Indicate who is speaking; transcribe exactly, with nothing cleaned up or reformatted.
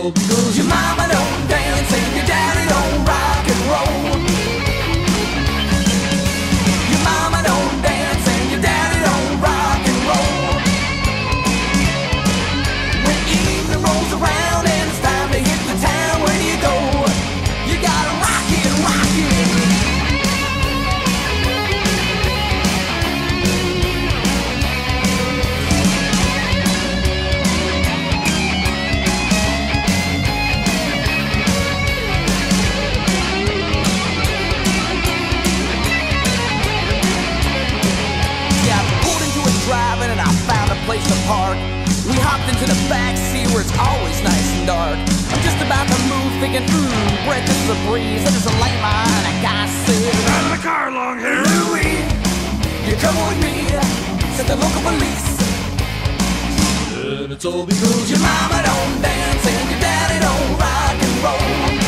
Speaker 1: all because your mama don't dance and your daddy don't rock and roll. Your mama don't dance and your daddy don't rock and roll. When evening rolls around and it's time to hit the town, where do you go? You gotta rock it, rock it. Driving and I found a place to park. We hopped into the back seat where it's always nice and dark. I'm just about to move thinking, mmm, breath is a breeze. And there's a lane behind a guy said, "Get out of the car, long hair Louie, you come with me," said the local police. And it's all because your mama don't dance and your daddy don't rock and roll.